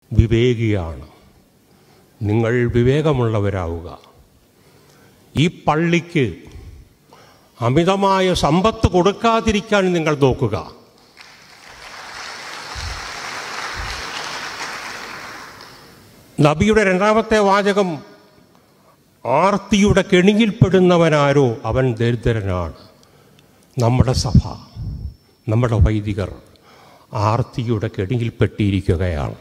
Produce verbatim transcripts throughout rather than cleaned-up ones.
വിവേകിയാണ്. നിങ്ങൾ വിവേകമുള്ളവരാവുക. ഈ പള്ളിക്ക് അമിതമായ സമ്പത്ത് കൊടുക്കാതിരിക്കാൻ നിങ്ങൾ നോക്കുക. നബിയുടെ രണ്ടാമത്തെ വാചകം, ആർത്തിയുടെ കെണിയിൽപ്പെടുന്നവനാരോ അവൻ ദരിദ്രനാണ്. നമ്മുടെ സഭ, നമ്മുടെ വൈദികർ ആർത്തിയുടെ കെണിയിൽപ്പെട്ടിരിക്കുകയാണ്.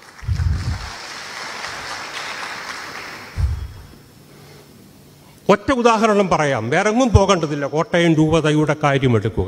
ഒറ്റ ഉദാഹരണം പറയാം, വേറെങ്ങും പോകേണ്ടതില്ല. കോട്ടയം രൂപതയുടെ കാര്യമെടുക്കുക.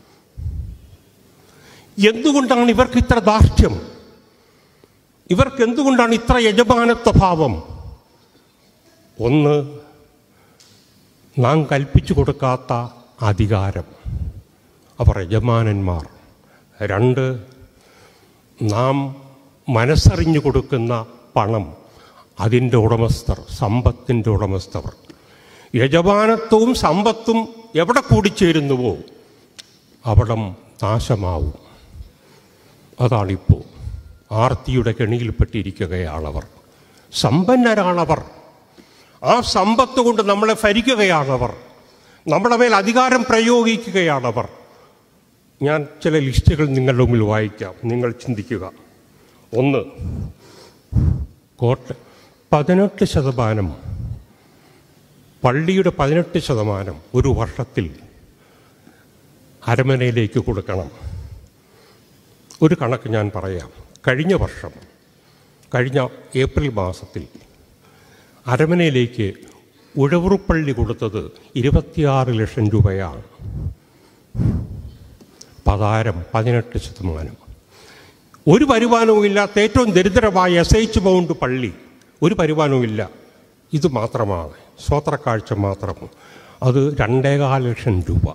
എന്തുകൊണ്ടാണ് ഇവർക്ക് ഇത്ര ധാർഷ്ട്യം? ഇവർക്ക് എന്തുകൊണ്ടാണ് ഇത്ര യജമാനത്വ ഭാവം? ഒന്ന്, നാം കൽപ്പിച്ചു കൊടുക്കാത്ത അധികാരം, അവർ യജമാനന്മാർ. രണ്ട്, നാം മനസ്സറിഞ്ഞു കൊടുക്കുന്ന പണം, അതിൻ്റെ ഉടമസ്ഥർ, സമ്പത്തിൻ്റെ ഉടമസ്ഥർ. യജമാനത്വവും സമ്പത്തും എവിടെ കൂടിച്ചേരുന്നുവോ അവിടം നാശമാവും. അതാണിപ്പോൾ. ആർത്തിയുടെ കെണിയിൽപ്പെട്ടിരിക്കുകയാണവർ. സമ്പന്നരാണവർ. ആ സമ്പത്ത് കൊണ്ട് നമ്മളെ ഭരിക്കുകയാണവർ. നമ്മുടെ മേൽ അധികാരം പ്രയോഗിക്കുകയാണവർ. ഞാൻ ചില ലിസ്റ്റുകൾ നിങ്ങളുടെ മുമ്പിൽ വായിക്കാം, നിങ്ങൾ ചിന്തിക്കുക. ഒന്ന്, കോട്ട പതിനെട്ട് ശതമാനം പള്ളിയുടെ പതിനെട്ട് ശതമാനം ഒരു വർഷത്തിൽ അരമനയിലേക്ക് കൊടുക്കണം. ഒരു കണക്ക് ഞാൻ പറയാം. കഴിഞ്ഞ വർഷം, കഴിഞ്ഞ ഏപ്രിൽ മാസത്തിൽ അരമനയിലേക്ക് ഉഴവൂർപ്പള്ളി കൊടുത്തത് ഇരുപത്തിയാറ് ലക്ഷം രൂപയാണ്. പതാരം പതിനെട്ട് ശതമാനം. ഒരു വരുമാനവും ഇല്ലാത്ത ഏറ്റവും ദരിദ്രമായ എസ് എച്ച് മൗണ്ട് പള്ളി ഒരു വരുമാനവും ഇല്ല. ഇത് മാത്രമാണ്, സ്വോത്രക്കാഴ്ച മാത്രം. അത് രണ്ടേകാൽ ലക്ഷം രൂപ.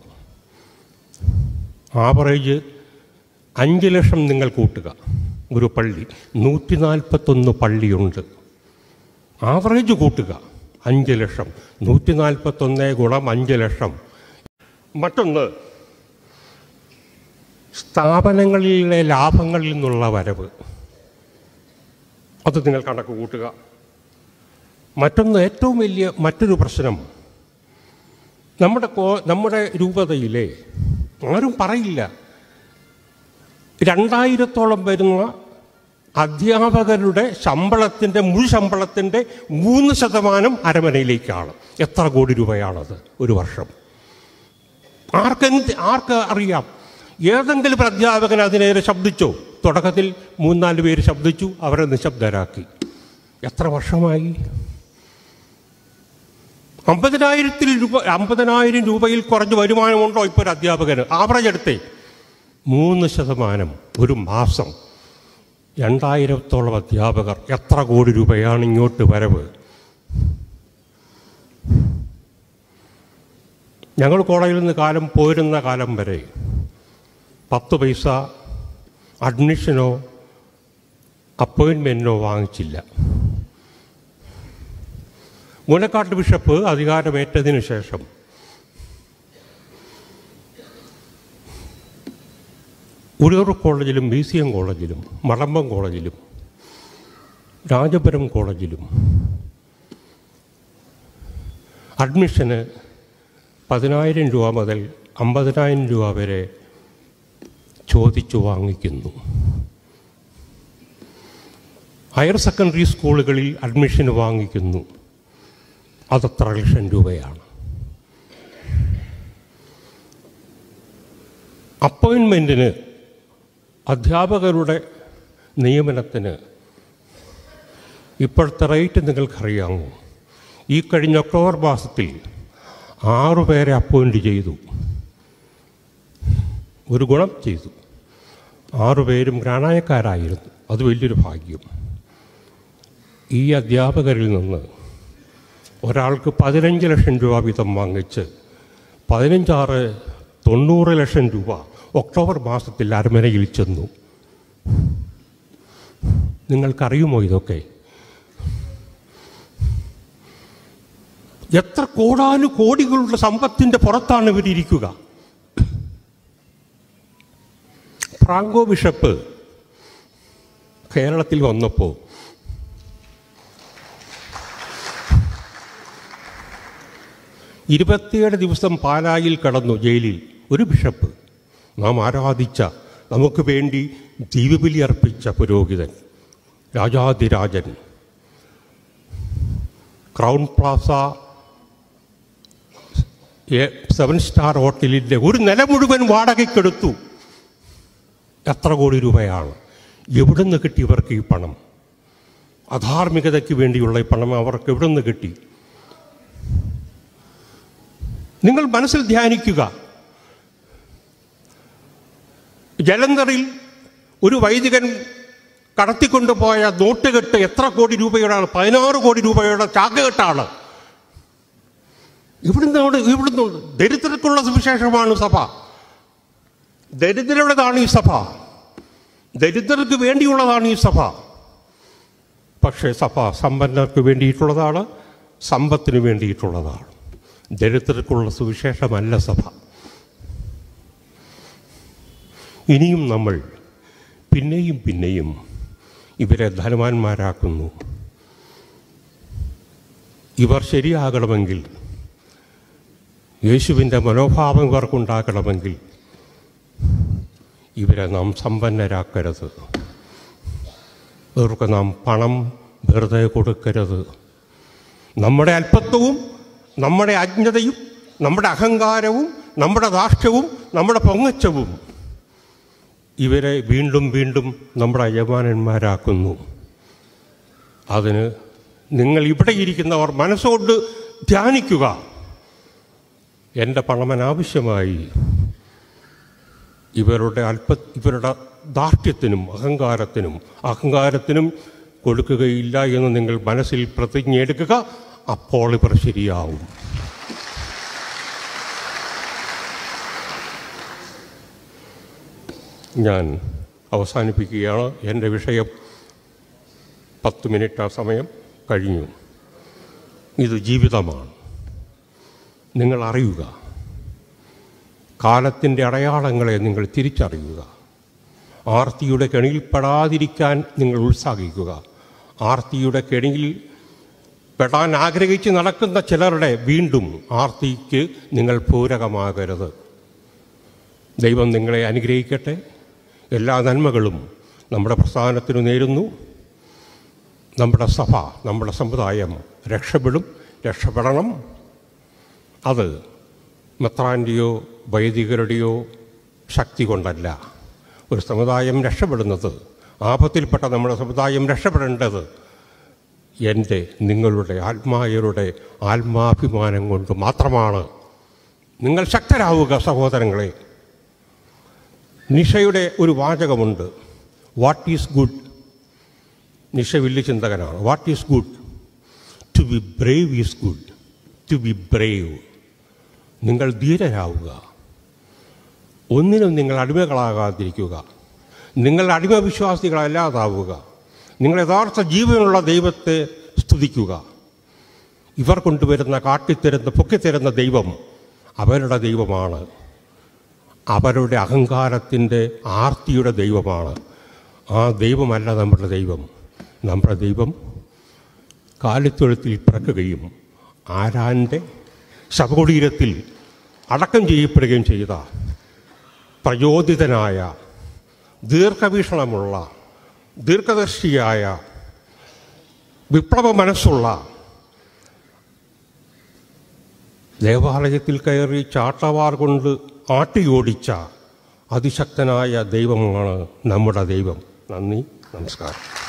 ആവറേജ് അഞ്ച് ലക്ഷം നിങ്ങൾ കൂട്ടുക. ഒരു പള്ളി നൂറ്റി നാൽപ്പത്തൊന്ന് പള്ളിയുണ്ട്. ആവറേജ് കൂട്ടുക അഞ്ച് ലക്ഷം. നൂറ്റി നാൽപ്പത്തൊന്ന് ഗുണം അഞ്ച് ലക്ഷം. മറ്റൊന്ന്, സ്ഥാപനങ്ങളിലെ ലാഭങ്ങളിൽ നിന്നുള്ള വരവ്, അത് നിങ്ങൾ കണക്ക് കൂട്ടുക. മറ്റൊന്ന്, ഏറ്റവും വലിയ മറ്റൊരു പ്രശ്നം, നമ്മുടെ കോ നമ്മുടെ രൂപതയിലെ ആരും പറയില്ല, രണ്ടായിരത്തോളം വരുന്ന അധ്യാപകരുടെ ശമ്പളത്തിൻ്റെ മുഴു ശമ്പളത്തിൻ്റെ മൂന്ന് ശതമാനം അരമനയിലേക്കാണ്. എത്ര കോടി രൂപയാണത് ഒരു വർഷം? ആർക്കെന്ത് ആർക്ക് അറിയാം? ഏതെങ്കിലും അധ്യാപകൻ അതിനേറെ ശബ്ദിച്ചോ? തുടക്കത്തിൽ മൂന്നാല് പേര് ശബ്ദിച്ചു, അവരെ നിശബ്ദരാക്കി. എത്ര വർഷമായി? അമ്പതിനായിരത്തിൽ രൂപ അമ്പതിനായിരം രൂപയിൽ കുറഞ്ഞ് വരുമാനമുണ്ടോ ഇപ്പോൾ ഒരു അധ്യാപകന്? ആവറേജ് എടുത്തേ മൂന്ന് ശതമാനം ഒരു മാസം. രണ്ടായിരത്തോളം അധ്യാപകർ, എത്ര കോടി രൂപയാണ് ഇങ്ങോട്ട് വരവ്? ഞങ്ങൾ കോളേജിൽ നിന്ന് കാലം പോരുന്ന കാലം വരെ പത്ത് പൈസ അഡ്മിഷനോ അപ്പോയിൻമെൻറ്റിനോ വാങ്ങിച്ചില്ല. മുനക്കാട്ട് ബിഷപ്പ് അധികാരമേറ്റതിനു ശേഷം ഉഴൂർ കോളേജിലും ബി സി എം കോളേജിലും മടമ്പം കോളേജിലും രാജപുരം കോളേജിലും അഡ്മിഷന് പതിനായിരം രൂപ മുതൽ അമ്പതിനായിരം രൂപ വരെ ചോദിച്ചു വാങ്ങിക്കുന്നു. ഹയർ സെക്കൻഡറി സ്കൂളുകളിൽ അഡ്മിഷന് വാങ്ങിക്കുന്നു. അതെത്ര ലക്ഷം രൂപയാണ്? അപ്പോയിൻമെൻറ്റിന്, അധ്യാപകരുടെ നിയമനത്തിന് ഇപ്പോഴത്തെ റേറ്റ് നിങ്ങൾക്കറിയാമോ? ഈ കഴിഞ്ഞ ഒക്ടോബർ മാസത്തിൽ ആറുപേരെ അപ്പോയിൻ്റ് ചെയ്തു. ഒരു ഗുണം ചെയ്തു, ആറുപേരും ഗ്രാനായക്കാരായിരുന്നു. അത് വലിയൊരു ഭാഗ്യം. ഈ അധ്യാപകരിൽ നിന്ന് ഒരാൾക്ക് പതിനഞ്ച് ലക്ഷം രൂപ വീതം വാങ്ങിച്ച് പതിനഞ്ചാറ് തൊണ്ണൂറ് ലക്ഷം രൂപ ഒക്ടോബർ മാസത്തിൽ അരമനയിൽ ചെന്നു. നിങ്ങൾക്കറിയുമോ ഇതൊക്കെ? എത്ര കോടാനു കോടികളുടെ സമ്പത്തിൻ്റെ പുറത്താണ് ഇവരിയ്ക്കുക? ഫ്രാങ്കോ ബിഷപ്പ് കേരളത്തിൽ വന്നപ്പോൾ ഇരുപത്തിയേഴ് ദിവസം പാലായിൽ കടന്നു ജയിലിൽ ഒരു ബിഷപ്പ്, നാം ആരാധിച്ച, നമുക്ക് വേണ്ടി ദീപബലി അർപ്പിച്ച പുരോഹിതൻ, രാജാതിരാജൻ, ക്രൗൺ പ്ലാസ സെവൻ സ്റ്റാർ ഹോട്ടലിൻ്റെ ഒരു നില മുഴുവൻ വാടകയ്ക്കെടുത്തു. എത്ര കോടി രൂപയാണ്? എവിടെ നിന്ന് കിട്ടി ഇവർക്ക് ഈ പണം? അധാർമികതയ്ക്ക് വേണ്ടിയുള്ള ഈ പണം അവർക്ക് എവിടെ നിന്ന് കിട്ടി? നിങ്ങൾ മനസ്സിൽ ധ്യാനിക്കുക. ജലന്ധറിൽ ഒരു വൈദികൻ കടത്തിക്കൊണ്ടുപോയ നോട്ടുകെട്ട് എത്ര കോടി രൂപയുടെ? പതിനാറ് കോടി രൂപയുടെ ചാക്കുകെട്ടാണ്. ഇവിടുന്ന് അവിടെ ഇവിടുന്ന് ദരിദ്രർക്കുള്ള സുവിശേഷമാണ് സഭ. ദരിദ്രരുടേതാണ് ഈ സഭ. ദരിദ്രർക്ക് വേണ്ടിയുള്ളതാണ് ഈ സഭ. പക്ഷേ സഭ സമ്പന്നർക്ക് വേണ്ടിയിട്ടുള്ളതാണ്, സമ്പത്തിന് വേണ്ടിയിട്ടുള്ളതാണ്. ദരിദ്രർക്കുള്ള സുവിശേഷമല്ല സഭ. ഇനിയും നമ്മൾ പിന്നെയും പിന്നെയും ഇവരെ ധനവാന്മാരാക്കുന്നു. ഇവർ ശരിയാകണമെങ്കിൽ, യേശുവിൻ്റെ മനോഭാവം ഇവർക്കുണ്ടാക്കണമെങ്കിൽ ഇവരെ നാം സമ്പന്നരാക്കരുത്. ഇവർക്ക് നാം പണം വെറുതെ കൊടുക്കരുത്. നമ്മുടെ അല്പത്വവും നമ്മുടെ അജ്ഞതയും നമ്മുടെ അഹങ്കാരവും നമ്മുടെ ധാർഷ്ട്യവും നമ്മുടെ പൊങ്ങച്ചവും ഇവരെ വീണ്ടും വീണ്ടും നമ്മുടെ യജമാനന്മാരാക്കുന്നു. അതിന് നിങ്ങൾ ഇവിടെ ഇരിക്കുന്നവർ മനസ്സുകൊണ്ട് ധ്യാനിക്കുക. എൻ്റെ പണം അനാവശ്യമായി ഇവരുടെ അല്പ ഇവരുടെ ധാർഷ്ട്യത്തിനും അഹങ്കാരത്തിനും അഹങ്കാരത്തിനും കൊടുക്കുകയില്ല എന്ന് നിങ്ങൾ മനസ്സിൽ പ്രതിജ്ഞ എടുക്കുക. അപ്പോൾ ഇവർ ശരിയാവും. ഞാൻ അവസാനിപ്പിക്കുകയാണ്. എൻ്റെ വിഷയം പത്ത് മിനിറ്റ് ആ സമയം കഴിഞ്ഞു. ഇത് ജീവിതമാണ്. നിങ്ങൾ അറിയുക. കാലത്തിൻ്റെ അടയാളങ്ങളെ നിങ്ങൾ തിരിച്ചറിയുക. ആർത്തിയുടെ കെണിയിൽപ്പെടാതിരിക്കാൻ നിങ്ങൾ ഉത്സാഹിക്കുക. ആർത്തിയുടെ കെണിയിൽ പെടാൻ ആഗ്രഹിച്ച് നടക്കുന്ന ചിലരുടെ വീണ്ടും ആർത്തിക്ക് നിങ്ങൾ പൂരകമാകരുത്. ദൈവം നിങ്ങളെ അനുഗ്രഹിക്കട്ടെ. എല്ലാ നന്മകളും നമ്മുടെ പ്രസ്ഥാനത്തിന് നേരുന്നു. നമ്മുടെ സഭ, നമ്മുടെ സമുദായം രക്ഷപ്പെടും, രക്ഷപ്പെടണം. അത് മെത്രാൻ്റെയോ വൈദികരുടെയോ ശക്തി കൊണ്ടല്ല. ഒരു സമുദായം രക്ഷപ്പെടുന്നത്, ആപത്തിൽപ്പെട്ട നമ്മുടെ സമുദായം രക്ഷപ്പെടേണ്ടത് എൻ്റെ നിങ്ങളുടെ ആത്മായരുടെ ആത്മാഭിമാനം കൊണ്ട് മാത്രമാണ്. നിങ്ങൾ ശക്തരാവുക സഹോദരങ്ങളെ. നിഷയുടെ ഒരു വാചകമുണ്ട്, വാട്ട് ഈസ് ഗുഡ്. നിഷ വലിയ ചിന്തകനാണ്. What is good? To be brave is good. To be brave. നിങ്ങൾ ധീരരാവുക. ഒന്നിനും നിങ്ങൾ അടിമകളാകാതിരിക്കുക. നിങ്ങൾ അടിമവിശ്വാസികളല്ലാതാവുക. നിങ്ങൾ യഥാർത്ഥ ജീവനുള്ള ദൈവത്തെ സ്തുതിക്കുക. ഇവർ കൊണ്ടുവരുന്ന കാട്ടിത്തരുന്ന പൊക്കിത്തരുന്ന ദൈവം അവരുടെ ദൈവമാണ്. അവരുടെ അഹങ്കാരത്തിൻ്റെ ആർത്തിയുടെ ദൈവമാണ്. ആ ദൈവമല്ല നമ്മുടെ ദൈവം. നമ്മുടെ ദൈവം കാലിത്തൊഴുത്തിൽ പിറക്കുകയും ആരാൻ്റെ ശവകുടീരത്തിൽ അടക്കം ചെയ്യപ്പെടുകയും ചെയ്ത പ്രചോദിതനായ, ദീർഘവീക്ഷണമുള്ള, ദീർഘദർശിയായ, വിപ്ലവ മനസ്സുള്ള, ദേവാലയത്തിൽ കയറി ചാട്ടവാർ കൊണ്ട് ആട്ടിയോടിച്ച അതിശക്തനായ ദൈവമാണ് നമ്മുടെ ദൈവം. നന്ദി, നമസ്കാരം.